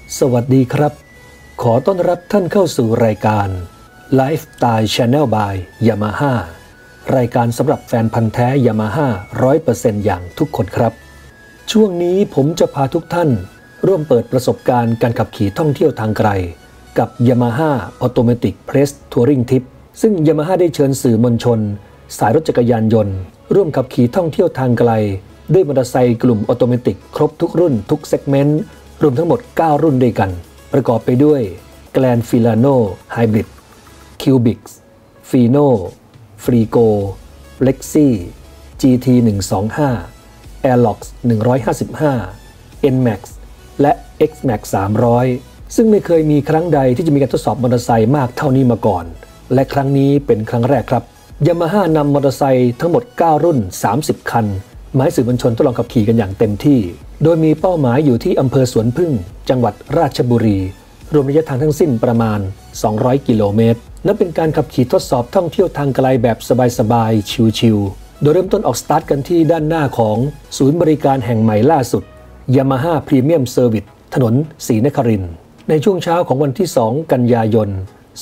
สวัสดีครับขอต้อนรับท่านเข้าสู่รายการ Lifestyle Channel by Yamaha รายการสำหรับแฟนพันธุ์แท้ Yamaha 100% อย่างทุกคนครับช่วงนี้ผมจะพาทุกท่านร่วมเปิดประสบการณ์การขับขี่ท่องเที่ยวทางไกลกับ Yamaha Automatic Press Touring Tip ซึ่ง Yamaha ได้เชิญสื่อมวลชนสายรถจักรยานยนต์ร่วมขับขี่ท่องเที่ยวทางไกลด้วยมอเตอร์ไซค์กลุ่มออโตเมติกครบทุกรุ่นทุกเซกเมนต์รวมทั้งหมด9รุ่นด้วยกันประกอบไปด้วย Grand Filano Hybrid Cubic Fino Frigo Lexi GT 125 Airlox 155 NMAX และ XMAX 300ซึ่งไม่เคยมีครั้งใดที่จะมีการทดสอบมอเตอร์ไซค์มากเท่านี้มาก่อนและครั้งนี้เป็นครั้งแรกครับ Yamaha นำมอเตอร์ไซค์ทั้งหมด9รุ่น30คันมาให้สื่อมวลชนทดลองขับขี่กันอย่างเต็มที่โดยมีเป้าหมายอยู่ที่อำเภอสวนพึ่งจังหวัดราชบุรีรวมระยะทางทั้งสิ้นประมาณ200กิโลเมตรนับเป็นการขับขี่ทดสอบท่องเที่ยวทางไกลแบบสบายๆชิลๆโดยเริ่มต้นออกสตาร์ทกันที่ด้านหน้าของศูนย์บริการแห่งใหม่ล่าสุด Yamaha Premium Service ถนนศรีนครินทร์ในช่วงเช้าของวันที่2กันยายน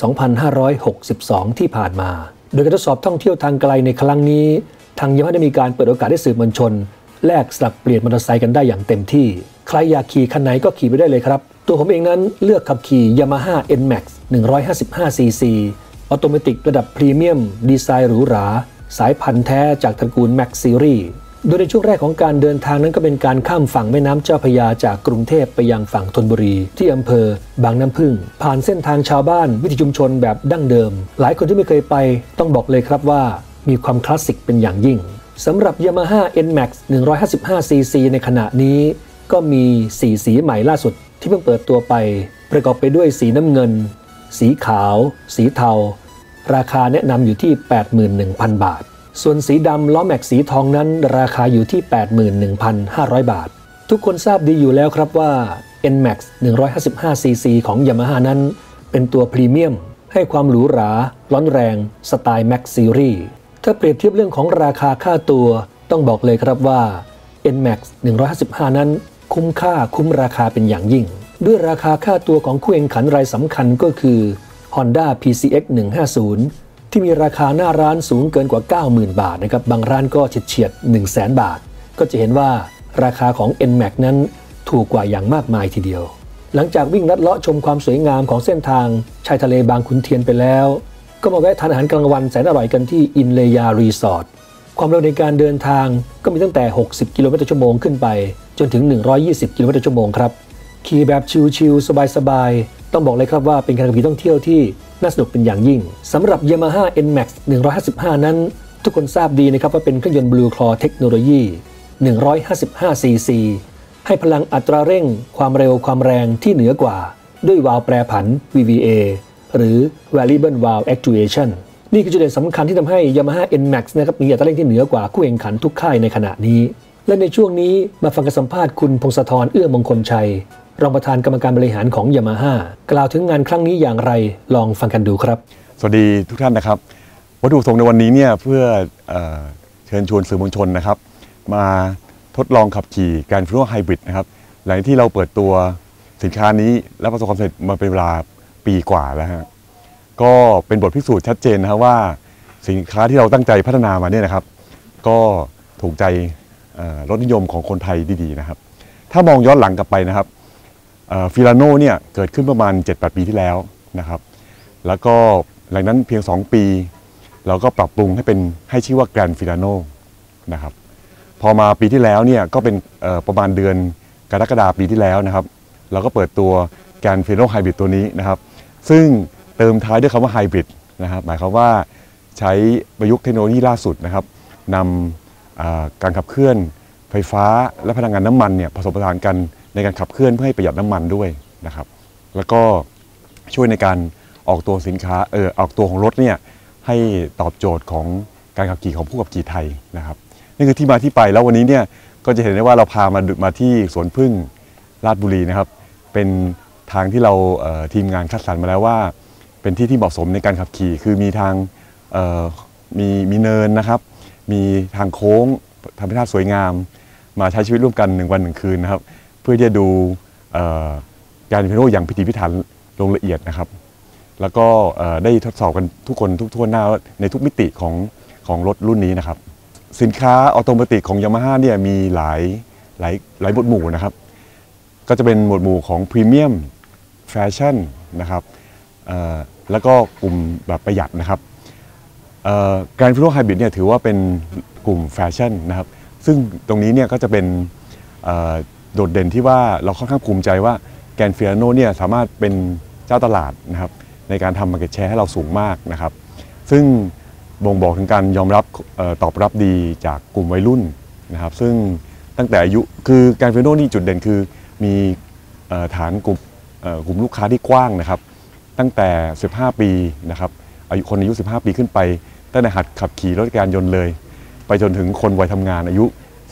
2562ที่ผ่านมาโดยการทดสอบท่องเที่ยวทางไกลในครั้งนี้ทางYamahaได้มีการเปิดโอกาสให้สื่อมวลชนแลกสลับเปลี่ยนมอเตอร์ไซค์กันได้อย่างเต็มที่ใครอยากขี่คันไหนก็ขี่ไปได้เลยครับตัวผมเองนั้นเลือกขับขี่ Yamaha NMAX 155cc ออโตเมติกระดับพรีเมียมดีไซน์หรูหราสายพันธุ์แท้จากตระกูล Max Series โดยในช่วงแรกของการเดินทางนั้นก็เป็นการข้ามฝั่งแม่น้ำเจ้าพระยาจากกรุงเทพไปยังฝั่งธนบุรีที่อำเภอบางน้ำพึ่งผ่านเส้นทางชาวบ้านวิถีชุมชนแบบดั้งเดิมหลายคนที่ไม่เคยไปต้องบอกเลยครับว่ามีความคลาสสิกเป็นอย่างยิ่งสำหรับ Yamaha NMAX 155cc ในขณะนี้ก็มี4สีใหม่ล่าสุดที่เพิ่งเปิดตัวไปประกอบไปด้วยสีน้ำเงินสีขาวสีเทาราคาแนะนำอยู่ที่ 81,000 บาทส่วนสีดำล้อแม็กสีทองนั้นราคาอยู่ที่ 81,500 บาททุกคนทราบดีอยู่แล้วครับว่า NMAX 155cc ของ Yamaha นั้นเป็นตัวพรีเมียมให้ความหรูหราร้อนแรงสไตล์ Max Seriesถ้าเปรียบเทียบเรื่องของราคาค่าตัวต้องบอกเลยครับว่า NMAX 155 นั้นคุ้มค่าคุ้มราคาเป็นอย่างยิ่งด้วยราคาค่าตัวของคู่แข่งขันรายสำคัญก็คือ Honda PCX 150 ที่มีราคาหน้าร้านสูงเกินกว่า 90,000 บาทนะครับบางร้านก็เฉียด 100,000 บาทก็จะเห็นว่าราคาของ NMAX นั้นถูกกว่าอย่างมากมายทีเดียวหลังจากวิ่งลัดเลาะชมความสวยงามของเส้นทางชายทะเลบางขุนเทียนไปแล้วก็มาแวะทานอาหารกลางวันแสนอร่อยกันที่อินเลยารีสอร์ทความเร็วในการเดินทางก็มีตั้งแต่60กิโลเมตรต่อชั่วโมงขึ้นไปจนถึง120กิโลเมตรต่อชั่วโมงครับขี่แบบชิลๆสบายๆต้องบอกเลยครับว่าเป็นการขับขี่ท่องเที่ยวที่น่าสนุกเป็นอย่างยิ่งสำหรับ Yamaha NMAX 155 นั้นทุกคนทราบดีนะครับว่าเป็นเครื่องยนต์ Blue Claw เทคโนโลยี 155cc ให้พลังอัตราเร่งความเร็วความแรงที่เหนือกว่าด้วยวาล์วแปรผัน VVAหรือ Variable Valve Actuation นี่คือจุดเด่นสำคัญที่ทำให้ Yamaha NMAX นะครับมีอัตราเร่งที่เหนือกว่าคู่แข่งขันทุกค่ายในขณะนี้และในช่วงนี้มาฟังการสัมภาษณ์คุณพงศธรเอื้อมงคลชัยรองประธานกรรมการบริหารของ Yamaha กล่าวถึงงานครั้งนี้อย่างไรลองฟังกันดูครับสวัสดีทุกท่านนะครับวัตถุประสงค์ในวันนี้เนี่ยเพื่อเชิญชวนสื่อมวลชนนะครับมาทดลองขับขี่การฟิโนไฮบริดนะครับหลังที่เราเปิดตัวสินค้านี้และประสบความสำเร็จมาเป็นเวลาปีกว่าแล้วฮะก็เป็นบทพิสูจน์ชัดเจนนะครับว่าสินค้าที่เราตั้งใจพัฒนามาเนี่ยนะครับก็ถูกใจรสนิยมของคนไทยดีๆนะครับถ้ามองย้อนหลังกลับไปนะครับฟิลาโน่เนี่ยเกิดขึ้นประมาณ 7-8 ปีที่แล้วนะครับแล้วก็หลังนั้นเพียง2ปีเราก็ปรับปรุงให้ชื่อว่าแกรนด์ฟิลาโน่นะครับพอมาปีที่แล้วเนี่ยก็เป็นประมาณเดือนกรกฎาคมปีที่แล้วนะครับเราก็เปิดตัวแกรนด์ฟิลาโน่ไฮบริดตัวนี้นะครับซึ่งเติมท้ายด้วยคำว่าไฮบริดนะครับหมายความว่าใช้ประยุกต์เทคโนโลยีล่าสุดนะครับนำการขับเคลื่อนไฟฟ้าและพลังงานน้ำมันเนี่ยผสมผสานกันในการขับเคลื่อนเพื่อให้ประหยัดน้ำมันด้วยนะครับแล้วก็ช่วยในการออกตัวสินค้าออกตัวของรถเนี่ยให้ตอบโจทย์ของการขับขี่ของผู้ขับขี่ไทยนะครับนี่คือที่มาที่ไปแล้ววันนี้เนี่ยก็จะเห็นได้ว่าเราพามาที่สวนพึ่งราชบุรีนะครับเป็นทางที่เราทีมงานคัดสรรมาแล้วว่าเป็นที่ที่เหมาะสมในการขับขี่คือมีทางมีเนินนะครับมีทางโค้งธรรมชาติสวยงามมาใช้ชีวิตร่วมกัน1 วัน 1 คืนนะครับเพื่อที่จะดูการฟีโน่อย่างพิถีพิถันลงละเอียดนะครับแล้วก็ได้ทดสอบกันทุกคนทุกทั่วหน้าในทุกมิติของรถรุ่นนี้นะครับสินค้าออโตเมติกของ Yamaha เนี่ยมีหลายหมวดหมู่นะครับก็จะเป็นหมวดหมู่ของพรีเมียมแฟชั่นนะครับแล้วก็กลุ่มแบบประหยัดนะครับการฟิโน่ไฮบริดเนี่ยถือว่าเป็นกลุ่มแฟชั่นนะครับซึ่งตรงนี้เนี่ยก็จะเป็นโดดเด่นที่ว่าเราค่อนข้างภูมิใจว่าแกนฟิโน่เนี่ยสามารถเป็นเจ้าตลาดนะครับในการทำ market share ให้เราสูงมากนะครับซึ่งบ่งบอกถึงการยอมรับตอบรับดีจากกลุ่มวัยรุ่นนะครับซึ่งตั้งแต่อายุคือแกนฟิโน่นี่จุดเด่นคือมีฐานกลุ่มลูกค้าที่กว้างนะครับตั้งแต่15ปีนะครับคนอายุ15ปีขึ้นไปตั้งแต่หัดขับขี่รถจักรยานยนต์เลยไปจนถึงคนวัยทำงานอายุ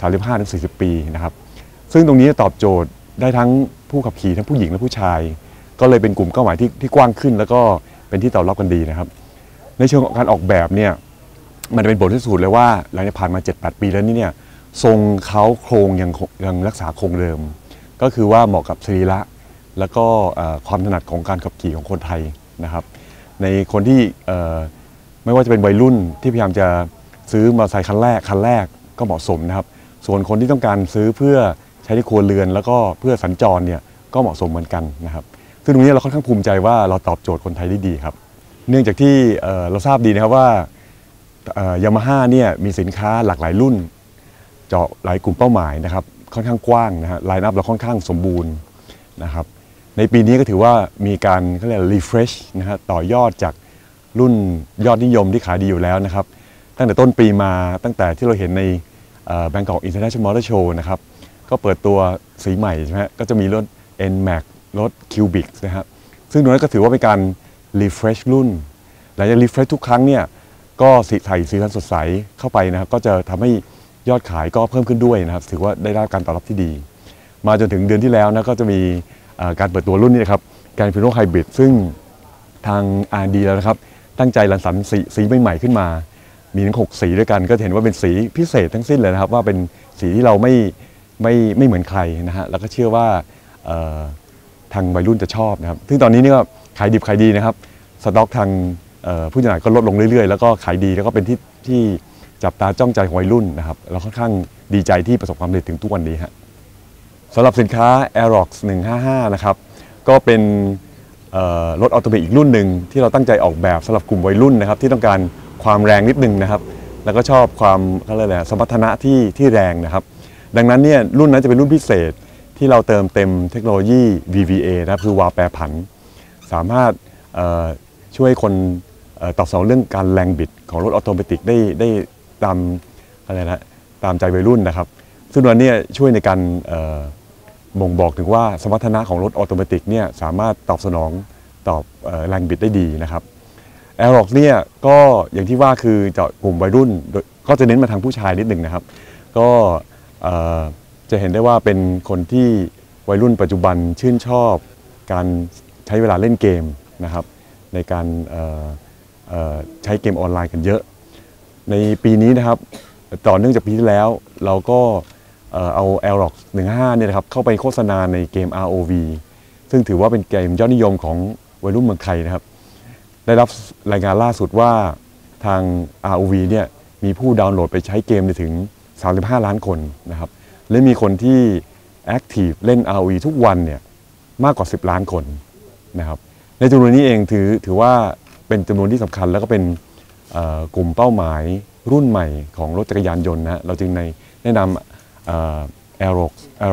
35-40 ปีนะครับซึ่งตรงนี้ตอบโจทย์ได้ทั้งผู้ขับขี่ทั้งผู้หญิงและผู้ชายก็เลยเป็นกลุ่มเป้าหมายที่กว้างขึ้นแล้วก็เป็นที่ตอบรับกันดีนะครับในเชิงของการออกแบบเนี่ยมันเป็นบทพิสูจน์เลยว่าหลังจากผ่านมา 7-8 ปีแล้วนี่เนี่ยทรงเขาโครงยังรักษาคงเดิมก็คือว่าเหมาะกับสรีระแล้วก็ความถนัดของการขับขี่ของคนไทยนะครับในคนที่ไม่ว่าจะเป็นวัยรุ่นที่พยายามจะซื้อมอเตอร์ไซค์คันแรกก็เหมาะสมนะครับส่วนคนที่ต้องการซื้อเพื่อใช้ในครัวเรือนแล้วก็เพื่อสัญจรเนี่ยก็เหมาะสมเหมือนกันนะครับซึ่งตรงนี้เราค่อนข้างภูมิใจว่าเราตอบโจทย์คนไทยได้ดีครับเนื่องจากที่เราทราบดีนะครับว่ายามาฮ่าเนี่ยมีสินค้าหลากหลายรุ่นเจาะหลายกลุ่มเป้าหมายนะครับค่อนข้างกว้างนะฮะไลน์อัพเราค่อนข้างสมบูรณ์นะครับในปีนี้ก็ถือว่ามีการเขาเรียกรีเฟรชนะฮะต่อยอดจากรุ่นยอดนิยมที่ขายดีอยู่แล้วนะครับตั้งแต่ต้นปีมาตั้งแต่ที่เราเห็นในBangkok International Motor Show นะครับก็เปิดตัวสีใหม่ใช่ไหมก็จะมีรถ NMAX รถ Cubic นะครับซึ่งตรงนั้นก็ถือว่าเป็นการรีเฟรชรุ่นหลังจากรีเฟรชทุกครั้งเนี่ยก็ใส่สีสันสดใสเข้าไปนะครับก็จะทำให้ยอดขายก็เพิ่มขึ้นด้วยนะครับถือว่าได้รับการตอบรับที่ดีมาจนถึงเดือนที่แล้วนะก็จะมีการเปิดตัวรุ่นนี้นะครับการฟิโน่ไฮบริดซึ่งทาง R&D แล้วนะครับตั้งใจรังสรรค์สีใหม่ๆขึ้นมามีทั้ง6สีด้วยกันก็เห็นว่าเป็นสีพิเศษทั้งสิ้นเลยนะครับว่าเป็นสีที่เราไม่เหมือนใครนะฮะแล้วก็เชื่อว่าทางวัยรุ่นจะชอบนะครับซึ่งตอนนี้นี่ก็ขายดิบขายดีนะครับสต็อกทางผู้จำหน่ายก็ลดลงเรื่อยๆแล้วก็ขายดีแล้วก็เป็นที่จับตาจ้องใจของวัยรุ่นนะครับเราค่อนข้างดีใจที่ประสบความสำเร็จถึงทุกวันนี้ฮะสำหรับสินค้า Aerox 155นะครับก็เป็นรถออโตเมติกอีกรุ่นหนึ่งที่เราตั้งใจออกแบบสำหรับกลุ่มวัยรุ่นนะครับที่ต้องการความแรงนิดนึงนะครับแล้วก็ชอบความเขาเรียกอะไรสมรรถนะที่แรงนะครับดังนั้นเนี่ยรุ่นนั้นจะเป็นรุ่นพิเศษที่เราเติมเต็มเทคโนโลยี VVA นะครับคือวาล์วแปรผันสามารถช่วยคนตอบสนองเรื่องการแรงบิดของรถออโตเมติกได้ตามอะไรนะตามใจวัยรุ่นนะครับซึ่งตัวนี้ช่วยในการบ่งบอกถึงว่าสมรรถนะของรถออโตเมติกเนี่ยสามารถตอบสนองตอบแรงบิดได้ดีนะครับAerox เนี่ยก็อย่างที่ว่าคือเจาะกลุ่มวัยรุ่นก็จะเน้นมาทางผู้ชายนิดหนึ่งนะครับก็จะเห็นได้ว่าเป็นคนที่วัยรุ่นปัจจุบันชื่นชอบการใช้เวลาเล่นเกมนะครับในการใช้เกมออนไลน์กันเยอะในปีนี้นะครับต่อเนื่องจากปีที่แล้วเราก็เอา Aerox 155เนี่ยนะครับเข้าไปโฆษณาในเกม ROV ซึ่งถือว่าเป็นเกมยอดนิยมของวัยรุ่นเมืองไทยนะครับได้รับรายงานล่าสุดว่าทาง ROV เนี่ยมีผู้ดาวน์โหลดไปใช้เกมถึง35ล้านคนนะครับและมีคนที่แอคทีฟเล่น ROV ทุกวันเนี่ยมากกว่า10ล้านคนนะครับในจำนวนนี้เองถือว่าเป็นจำนวนที่สำคัญแล้วก็เป็นกลุ่มเป้าหมายรุ่นใหม่ของรถจักรยานยนต์นะเราจึงแนะนำAerox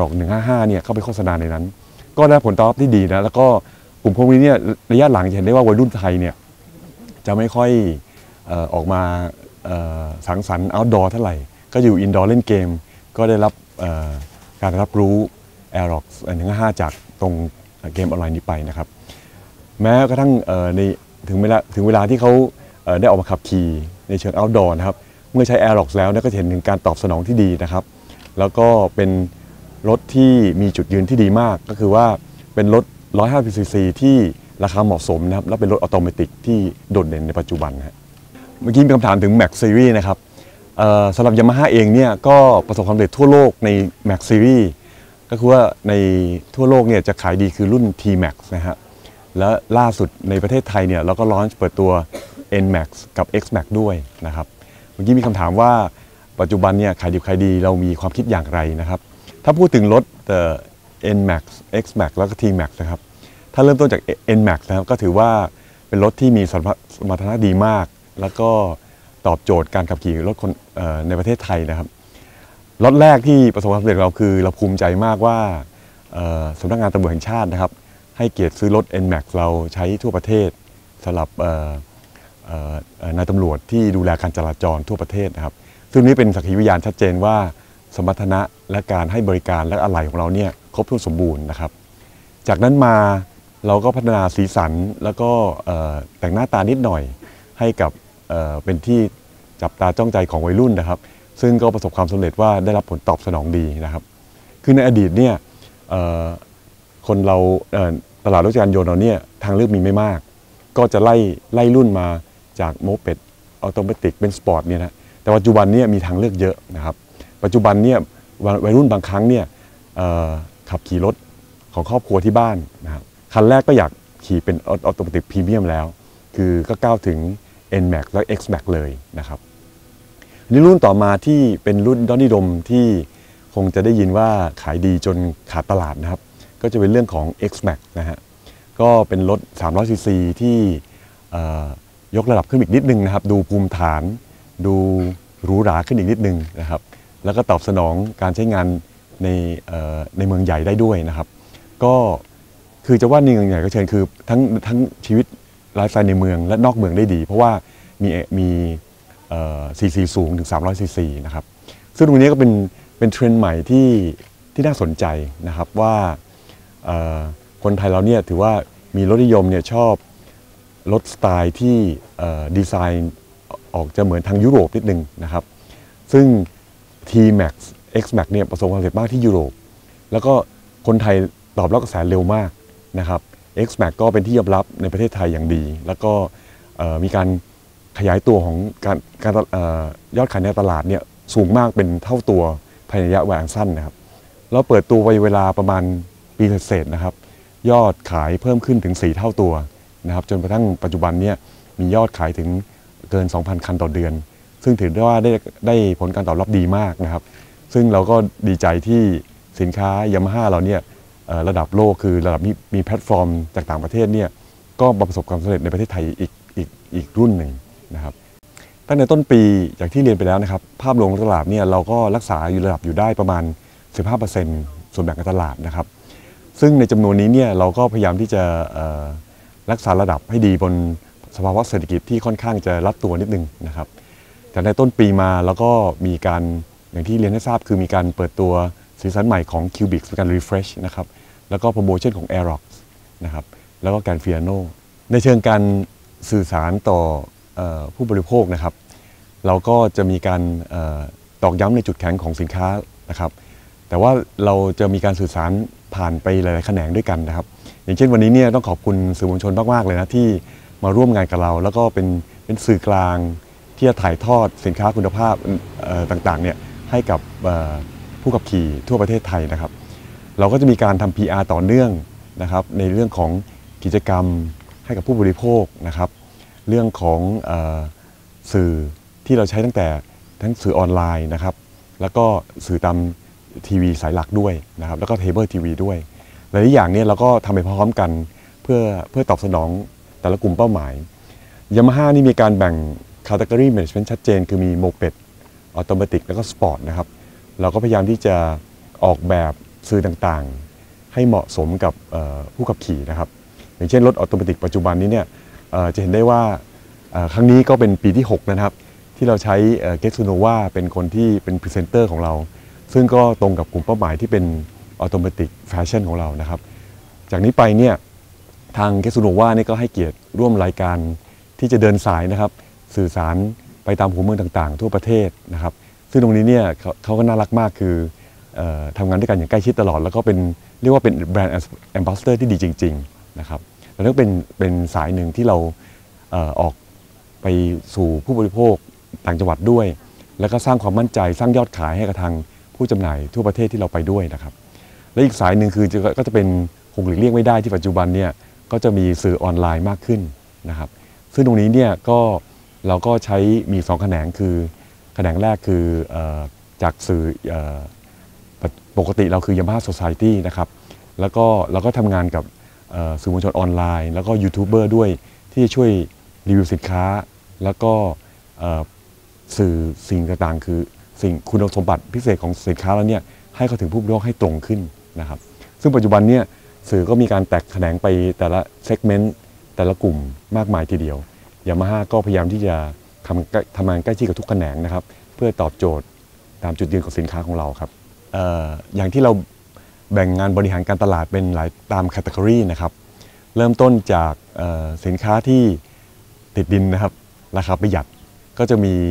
155เนี่ยเข้าไปโฆษณาในนั้นก็ได้ผลตอบรับที่ดีนะแล้วก็กลุ่มพวกนี้เนี่ยระยะหลังจะเห็นได้ว่าวัยรุ่นไทยเนี่ยจะไม่ค่อยออกมาสังสรรค์ outdoor เท่าไหร่ก็อยู่ indoor เล่นเกมก็ได้รับการรับรู้ Aerox 155จากตรงเกมออนไลน์นี้ไปนะครับแม้กระทั่งถึงเวลาที่เขาได้ออกมาขับขี่ในเชิง outdoor นะครับเมื่อใช้ Aerox แล้วก็จะเห็นถึงการตอบสนองที่ดีนะครับแล้วก็เป็นรถที่มีจุดยืนที่ดีมากก็คือว่าเป็นรถ150 ซีซีที่ราคาเหมาะสมนะครับและเป็นรถออโตเมติกที่โดดเด่นในปัจจุบันนะเมื่อกี้มีคำถามถึง Max Series นะครับสำหรับ Yamaha เองเนี่ยก็ประสบความสำเร็จทั่วโลกใน Max Series ก็คือว่าในทั่วโลกเนี่ยจะขายดีคือรุ่น T-Max นะฮะและล่าสุดในประเทศไทยเนี่ยเราก็ลอนช์เปิดตัว N-Max กับ X-Max ด้วยนะครับเมื่อกี้มีคำถามว่าปัจจุบันเนี่ยขายดิบขายดีเรามีความคิดอย่างไรนะครับถ้าพูดถึงรถN-Max X-Max แล้วก็ T-Max นะครับถ้าเริ่มต้นจาก N-Max นะครับก็ถือว่าเป็นรถที่มีสมรรถนะดีมากแล้วก็ตอบโจทย์การขับขี่รถคนในประเทศไทยนะครับรถแรกที่ประสบความสำเร็จเราคือเราภูมิใจมากว่าสำนักงานตำรวจแห่งชาตินะครับให้เกียรติซื้อรถ N-Max เราใช้ทั่วประเทศสำหรับนายตำรวจที่ดูแลการจราจรทั่วประเทศนะครับซึ่งนี้เป็นสักขีพยานชัดเจนว่าสมรรถนะและการให้บริการและอะไหล่ของเราเนี่ยครบถ้วนสมบูรณ์นะครับจากนั้นมาเราก็พัฒนาสีสันแล้วก็แต่งหน้าตานิดหน่อยให้กับเป็นที่จับตาจ้องใจของวัยรุ่นนะครับซึ่งก็ประสบความสำเร็จว่าได้รับผลตอบสนองดีนะครับคือในอดีตเนี่ยคนเราตลาดรถจักรยานยนต์เราเนี่ยทางเลือกมีไม่มากก็จะไล่รุ่นมาจากโมเป็ดออโตเมติกเป็นสปอร์ตเนี่ยนะแต่ปัจจุบันเนี่ยมีทางเลือกเยอะนะครับปัจจุบันเนี่ยวัยรุ่นบางครั้งเนี่ยขับขี่รถของครอบครัวที่บ้านนะครับคันแรกก็อยากขี่เป็นออโตเมติกพรีเมียมแล้วคือก็ก้าวถึง N-Max และ X-Max เลยนะครับนี่รุ่นต่อมาที่เป็นรุ่นยอดนิยมที่คงจะได้ยินว่าขายดีจนขาดตลาดนะครับก็จะเป็นเรื่องของ X-Max นะฮะก็เป็นรถ300 ซีซีที่ยกระดับขึ้นอีกนิดนึงนะครับดูภูมิฐานดูหรูหราขึ้นอีกนิดนึงนะครับแล้วก็ตอบสนองการใช้งานในเมืองใหญ่ได้ด้วยนะครับก็คือจะว่าในเมืองใหญ่ก็เชิญคือทั้งชีวิตไลฟ์สไตล์ในเมืองและนอกเมืองได้ดีเพราะว่ามีซีซีสูงถึง300 ซีซีนะครับซึ่งตรงนี้ก็เป็นเทรนด์ใหม่ที่น่าสนใจนะครับว่าคนไทยเราเนี่ยถือว่ามีรถนิยมเนี่ยชอบรถสไตล์ที่ดีไซน์ออกจะเหมือนทางยุโรปนิดนึงนะครับซึ่ง T-Max X-Max เนี่ยประสบความสำเร็จมากที่ยุโรปแล้วก็คนไทยตอบรับกระแสเร็วมากนะครับ X-Max ก็เป็นที่ยอมรับในประเทศไทยอย่างดีแล้วก็มีการขยายตัวของการยอดขายในตลาดเนี่ยสูงมากเป็นเท่าตัวภายในระยะเวลาสั้นนะครับเราเปิดตัวไปเวลาประมาณปีเศษนะครับยอดขายเพิ่มขึ้นถึง4 เท่าตัวนะครับจนกระทั่งปัจจุบันเนี่ยมียอดขายถึงเกิน 2,000 คันต่อเดือนซึ่งถือได้ว่าได้ผลการตอบรับดีมากนะครับซึ่งเราก็ดีใจที่สินค้ายามาฮ่าเราเนี่ยระดับโลกคือระดับมีแพลตฟอร์มจากต่างประเทศเนี่ยก็ประสบความสำเร็จในประเทศไทยอีกรุ่นหนึ่งนะครับตั้งแต่ต้นปีอย่างที่เรียนไปแล้วนะครับภาพรวมของตลาดเนี่ยเราก็รักษาอยู่ระดับอยู่ได้ประมาณ 15% ส่วนแบ่งการตลาดนะครับซึ่งในจำนวนนี้เนี่ยเราก็พยายามที่จะรักษาระดับให้ดีบนสภาวะเศรษฐกิจที่ค่อนข้างจะรัดตัวนิดนึงนะครับแต่ในต้นปีมาแล้วก็มีการอย่างที่เรียนให้ทราบคือมีการเปิดตัวสีสันใหม่ของ Cubic เป็นการ refresh นะครับแล้วก็โปรโมชั่นของ Aerox นะครับแล้วก็การ Fiano ในเชิงการสื่อสารต่อผู้บริโภคนะครับเราก็จะมีการตอกย้ำในจุดแข็งของสินค้านะครับแต่ว่าเราจะมีการสื่อสารผ่านไปหลายๆแขนงด้วยกันนะครับอย่างเช่นวันนี้เนี่ยต้องขอบคุณสื่อมวลชนมากๆเลยนะที่มาร่วมงานกับเราแล้วก็เป็นสื่อกลางที่จะถ่ายทอดสินค้าคุณภาพต่างๆเนี่ยให้กับผู้ขับขี่ทั่วประเทศไทยนะครับเราก็จะมีการทำ PR ต่อเนื่องนะครับในเรื่องของกิจกรรมให้กับผู้บริโภคนะครับเรื่องของสื่อที่เราใช้ตั้งแต่ทั้งสื่อออนไลน์นะครับแล้วก็สื่อตามทีวีสายหลักด้วยนะครับแล้วก็เคเบิลทีวีด้วยหลายอย่างเนี่ยเราก็ทำไปพร้อมกันเพื่อตอบสนองแต่ละกลุ่มเป้าหมายยามาฮ่านี่มีการแบ่ง category management ชัดเจนคือมีโมเป็ดออโตเมติกแล้วก็สปอร์ตนะครับเราก็พยายามที่จะออกแบบสื่อต่างๆให้เหมาะสมกับผู้ขับขี่นะครับอย่างเช่นรถออโตเมติกปัจจุบันนี้เนี่ยจะเห็นได้ว่าครั้งนี้ก็เป็นปีที่6นะครับที่เราใช้เกซูโนวาเป็นคนที่เป็นพรีเซนเตอร์ของเราซึ่งก็ตรงกับกลุ่มเป้าหมายที่เป็นออโตเมติกแฟชั่นของเรานะครับจากนี้ไปเนี่ยทางเกซูโนวานี่ก็ให้เกียรติร่วมรายการที่จะเดินสายนะครับสื่อสารไปตามหัวเมืองต่างๆทั่วประเทศนะครับซึ่งตรงนี้เนี่ยเขาก็น่ารักมากคือทำงานด้วยกันอย่างใกล้ชิดตลอดแล้วก็เรียกว่าเป็นแบรนด์แอมบาสเดอร์ที่ดีจริงๆนะครับแล้วก็เป็นสายหนึ่งที่เราออกไปสู่ผู้บริโภคต่างจังหวัดด้วยแล้วก็สร้างความมั่นใจสร้างยอดขายให้กับทางผู้จำหน่ายทั่วประเทศที่เราไปด้วยนะครับและอีกสายหนึ่งคือก็จะเป็นคงหลีกเลี่ยงไม่ได้ที่ปัจจุบันเนี่ยก็จะมีสื่อออนไลน์มากขึ้นนะครับซึ่งตรงนี้เนี่ยก็เราก็ใช้มี2แขนงคือแขนงแรกคือจากสื่อปกติเราคือ Yamaha Society นะครับแล้วก็เราก็ทำงานกับสื่อมวลชนออนไลน์แล้วก็ยูทูบเบอร์ด้วยที่จะช่วยรีวิวสินค้าแล้วก็สื่อสิ่งต่างๆคือสิ่งคุณสมบัติพิเศษของสินค้าแล้วเนี่ยให้เข้าถึงผู้บริโภคให้ตรงขึ้นนะครับซึ่งปัจจุบันเนี่ยสื่อก็มีการแตกแขนงไปแต่ละเซกเมนต์แต่ละกลุ่มมากมายทีเดียว Yamaha ก็พยายามที่จะทำงานใกล้ชิดกับทุกแขนงนะครับเพื่อตอบโจทย์ตามจุดยืนของสินค้าของเราครับอย่างที่เราแบ่งงานบริหารการตลาดเป็นหลายตามแคตตากรีนะครับเริ่มต้นจากสินค้าที่ติดดินนะครับราคาประหยัดก็จะมี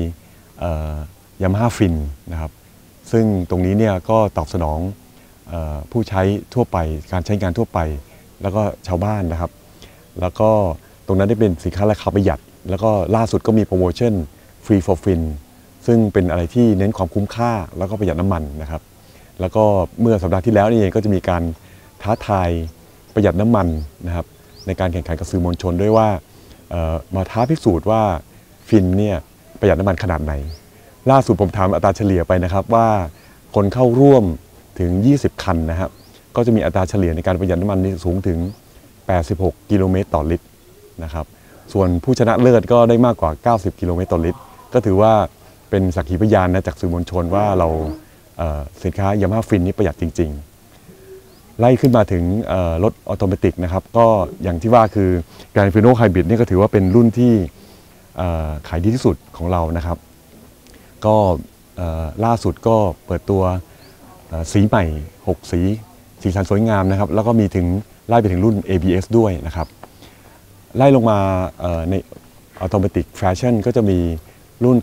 Yamaha Fin นะครับซึ่งตรงนี้เนี่ยก็ตอบสนองผู้ใช้ทั่วไปการใช้งานทั่วไปแล้วก็ชาวบ้านนะครับแล้วก็ตรงนั้นได้เป็นสินค้าราคาประหยัดแล้วก็ล่าสุดก็มีโปรโมชั่น Free for Fin ซึ่งเป็นอะไรที่เน้นความคุ้มค่าแล้วก็ประหยัดน้ำมันนะครับแล้วก็เมื่อสัปดาห์ที่แล้วนี่เองก็จะมีการท้าทายประหยัดน้ำมันนะครับในการแข่งขันกับสื่อมวลชนด้วยว่ามาท้าพิสูจน์ว่าฟินเนี่ยประหยัดน้ำมันขนาดไหนล่าสุดผมถามอัตราเฉลี่ยไปนะครับว่าคนเข้าร่วมถึง20คันนะครับก็จะมีอัตราเฉลี่ยในการประหยัดน้ำมันสูงถึง86กิโลเมตรต่อลิตรนะครับส่วนผู้ชนะเลิศก็ได้มากกว่า90กิโลเมตรต่อลิตรก็ถือว่าเป็นสักขีพยานนะจากสื่อมวลชนว่าเราสินค้า Yamaha Fin นี้ประหยัดจริงๆไล่ขึ้นมาถึงรถออโตเมติกนะครับก็อย่างที่ว่าคือ Gran Funo Hybrid นี่ก็ถือว่าเป็นรุ่นที่ขายดีที่สุดของเรานะครับก็ล่าสุดก็เปิดตัวสีใหม่6สีสันสวยงามนะครับแล้วก็มีถึงไล่ไปถึงรุ่น ABS ด้วยนะครับไล่ลงมาในออโตเมติกแฟชั่นก็จะมีรุ่น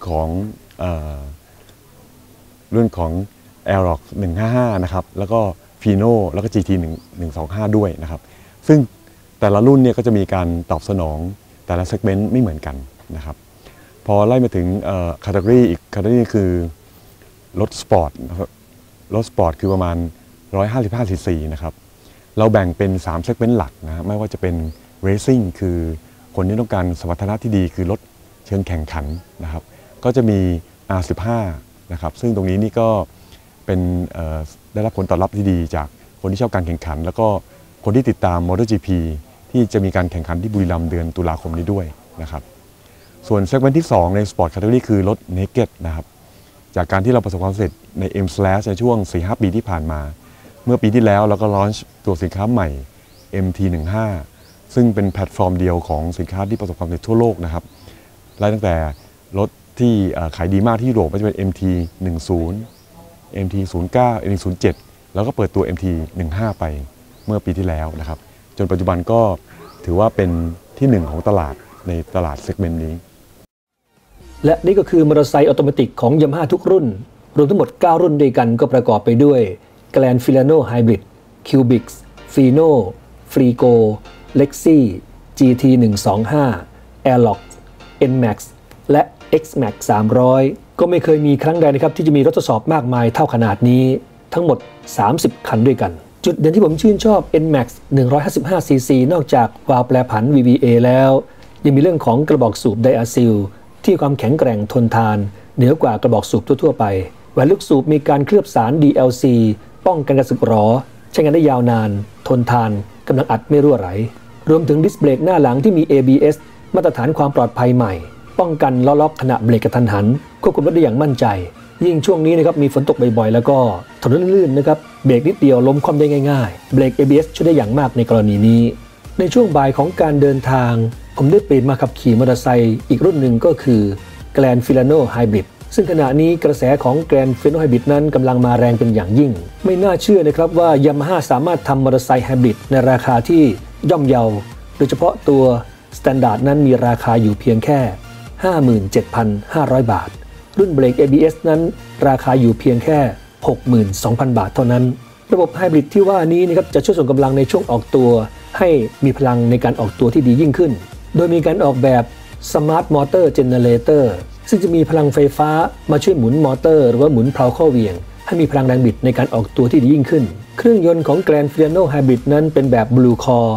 ของ Aerox 155นะครับแล้วก็ Fino แล้วก็ GT 125ด้วยนะครับซึ่งแต่ละรุ่นเนี่ยก็จะมีการตอบสนองแต่ละเซกเมนต์ไม่เหมือนกันนะครับพอไล่มาถึงแคตตากรีอีกแคตตากรีคือรถสปอร์ตนะครับรถสปอร์ตคือประมาณ155 cc นะครับเราแบ่งเป็น3เซกเมนต์หลักนะไม่ว่าจะเป็น Racing คือคนที่ต้องการสมรรถนะที่ดีคือรถเชิงแข่งขันนะครับก็จะมี R15 นะครับซึ่งตรงนี้นี่ก็เป็นได้รับผลตอบรับที่ดีจากคนที่ชอบการแข่งขันแล้วก็คนที่ติดตาม MotoGP ที่จะมีการแข่งขันที่บุรีรัมย์เดือนตุลาคมนี้ด้วยนะครับส่วนเซกเมนต์ที่2ในสปอร์ตแคตตากรีคือรถ Naked นะครับจากการที่เราประสบความสำเร็จใน M Slash ในช่วง 4-5 ปีที่ผ่านมาเมื่อปีที่แล้วเราก็ลอนช์ตัวสินค้าใหม่ MT15 ซึ่งเป็นแพลตฟอร์มเดียวของสินค้าที่ประสบความสำเร็จทั่วโลกนะครับไล่ตั้งแต่รถที่ขายดีมากที่ยุโรปก็จะเป็น MT10 MT09 MT07 แล้วก็เปิดตัว MT15 ไปเมื่อปีที่แล้วนะครับจนปัจจุบันก็ถือว่าเป็นที่1ของตลาดในตลาดเซกเมนต์นี้และนี่ก็คือมอเตอร์ไซค์ออโตเมติกของ Yamaha ทุกรุ่นรวมทั้งหมด9รุ่นด้วยกันก็ประกอบไปด้วย Gran Filano Hybrid Cubix Fino Frigo Lexi GT 125 Aerox NMAX และ XMAX 300ก็ไม่เคยมีครั้งใดนะครับที่จะมีรถทดสอบมากมายเท่าขนาดนี้ทั้งหมด30คันด้วยกันจุดเด่นที่ผมชื่นชอบ NMAX 155cc นอกจากวาล์วแปรผัน VVA แล้วยังมีเรื่องของกระบอกสูบไดอะซิลที่ความแข็งแกร่งทนทานเหนือกว่ากระบอกสูบทั่วๆไปแหวนลูกสูบมีการเคลือบสาร DLC ป้องกันการสึกหรอใช้งานได้ยาวนานทนทานกำลังอัดไม่รั่วไหลรวมถึงดิสเบรกหน้าหลังที่มี ABS มาตรฐานความปลอดภัยใหม่ป้องกันล้อล็อกขณะเบรกกระทันหันควบคุมรถได้อย่างมั่นใจยิ่งช่วงนี้นะครับมีฝนตกบ่อยๆแล้วก็ถนนลื่นๆนะครับเบรกนิดเดียวล้มคว่ำได้ง่ายๆเบรก ABS ช่วยได้อย่างมากในกรณีนี้ในช่วงบ่ายของการเดินทางผมได้เปลี่ยนมาขับขี่มอเตอร์ไซค์อีกรุ่นหนึ่งก็คือ Gran Filano Hybrid ซึ่งขณะนี้กระแสของ Gran Filano Hybrid นั้นกำลังมาแรงเป็นอย่างยิ่งไม่น่าเชื่อนะครับว่า Yamaha สามารถทำมอเตอร์ไซค์ไฮบริดในราคาที่ย่อมเยาโดยเฉพาะตัว Standard นั้นมีราคาอยู่เพียงแค่ 57,500 บาทรุ่นเบรก ABS นั้นราคาอยู่เพียงแค่ 62,000 บาทเท่านั้นระบบไฮบริดที่ว่านี้นะครับจะช่วยส่งกำลังในช่วงออกตัวให้มีพลังในการออกตัวที่ดียิ่งขึ้นโดยมีการออกแบบ Smart Motor Generator ซึ่งจะมีพลังไฟฟ้ามาช่วยหมุนมอเตอร์หรือว่าหมุนเพลาข้อเหวี่ยงให้มีพลังแรงบิดในการออกตัวที่ดียิ่งขึ้นเครื่องยนต์ของ Grand Fiano Hybrid นั้นเป็นแบบ Blue Core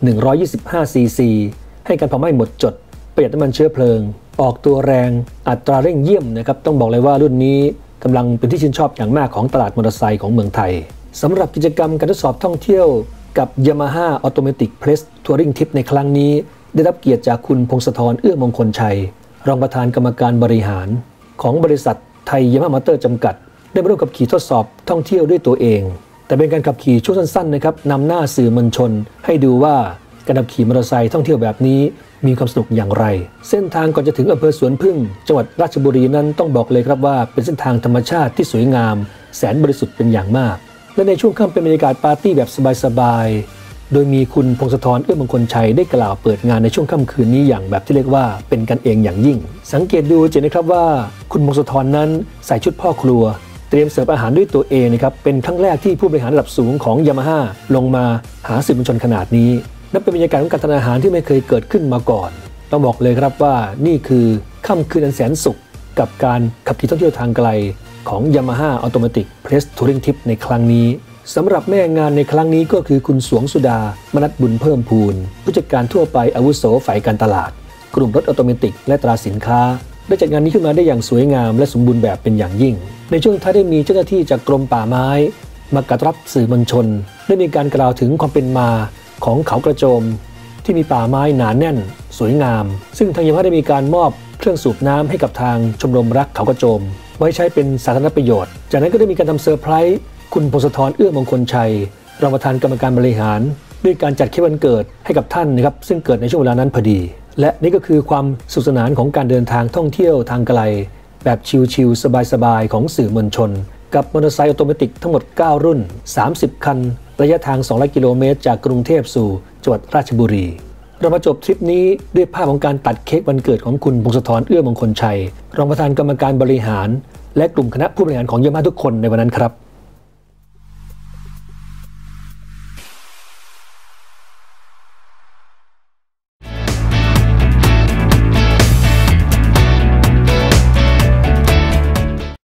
125cc ให้การเผาไหม้หมดจดประหยัดน้ำมันเชื้อเพลิงออกตัวแรงอัตราเร่งเยี่ยมนะครับต้องบอกเลยว่ารุ่นนี้กำลังเป็นที่ชื่นชอบอย่างมากของตลาดมอเตอร์ไซค์ของเมืองไทยสำหรับกิจกรรมการทดสอบท่องเที่ยวกับ Yamaha Automatic Press Touring Trip ในครั้งนี้ได้รับเกียรติจากคุณพงศธร เอื้อมงคลชัยรองประธานกรรมการบริหารของบริษัทไทยยามาฮ่ามอเตอร์จำกัดได้มาร่วมขับขี่ทดสอบท่องเที่ยวด้วยตัวเองแต่เป็นการขับขี่ช่วงสั้นๆนะครับนำหน้าสื่อมวลชนให้ดูว่าการขับขี่มอเตอร์ไซค์ท่องเที่ยวแบบนี้มีความสนุกอย่างไรเส้นทางก่อนจะถึงอำเภอสวนพึ่งจังหวัดราชบุรีนั้นต้องบอกเลยครับว่าเป็นเส้นทางธรรมชาติที่สวยงามแสนบริสุทธิ์เป็นอย่างมากและในช่วงค่ำเป็นบรรยากาศปาร์ตี้แบบสบายๆโดยมีคุณพงศธร เอื้อมงคลชัยได้กล่าวเปิดงานในช่วงค่ำคืนนี้อย่างแบบที่เรียกว่าเป็นกันเองอย่างยิ่งสังเกตดูจะเห็นนะครับว่าคุณพงศธรนั้นใส่ชุดพ่อครัวเตรียมเสิร์ฟอาหารด้วยตัวเองนะครับเป็นครั้งแรกที่ผู้บริหารระดับสูงของยามาฮ่าลงมาหาสื่อมวลชนขนาดนี้นับเป็นบรรยากาศของการทานอาหารที่ไม่เคยเกิดขึ้นมาก่อนต้องบอกเลยครับว่านี่คือค่ำคืนอันแสนสุขกับการขับขี่ท่องเที่ยวทางไกลของ Yamaha Automatic Press Touring Trip ในครั้งนี้สำหรับแม่งานในครั้งนี้ก็คือคุณสวงสุดามนัสบุญเพิ่มพูนผู้จัดการทั่วไปอาวุโสฝ่ายการตลาดกลุ่มรถออโตเมติกและตราสินค้าได้จัดงานนี้ขึ้นมาได้อย่างสวยงามและสมบูรณ์แบบเป็นอย่างยิ่งในช่วงท้ายได้มีเจ้าหน้าที่จากกรมป่าไม้มากรับสื่อมวลชนได้มีการกล่าวถึงความเป็นมาของเขากระโจมที่มีป่าไม้หนาแน่นสวยงามซึ่งทางยามาฮ่าได้มีการมอบเครื่องสูบน้ำให้กับทางชมรมรักเขากระโจมไว้ใช้เป็นสาธารณประโยชน์จากนั้นก็ได้มีการทำเซอร์ไพรส์คุณพงศธร เอื้อมงคลชัยรองประธานกรรมการบริหารด้วยการจัดเค้กวันเกิดให้กับท่านนะครับซึ่งเกิดในช่วงเวลานั้นพอดีและนี่ก็คือความสนุกสนานของการเดินทางท่องเที่ยวทางไกลแบบชิลๆสบายๆของสื่อมวลชนกับมอเตอร์ไซค์ออโตเมติกทั้งหมด9รุ่น30คันระยะทาง200กิโลเมตรจากกรุงเทพสู่จังหวัดราชบุรีเรามาจบทริปนี้ด้วยภาพของการตัดเค้กวันเกิดของคุณพงศธร เอื้อมงคลชัยรองประธานกรรมการบริหารและกลุ่มคณะผู้บริหารของยามาฮ่าทุกคนในวันนั้นครับ